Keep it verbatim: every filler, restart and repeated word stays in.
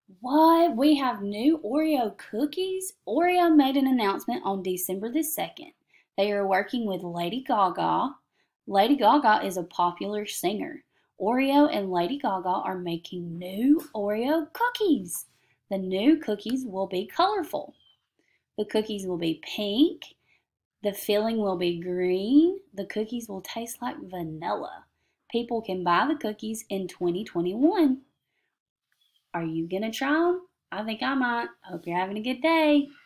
What? We have new Oreo cookies? Oreo made an announcement on December the second. They are working with Lady Gaga. Lady Gaga is a popular singer. Oreo and Lady Gaga are making new Oreo cookies. The new cookies will be colorful. The cookies will be pink. The filling will be green. The cookies will taste like vanilla. People can buy the cookies in twenty twenty-one. Are you going to try them? I think I might. Hope you're having a good day.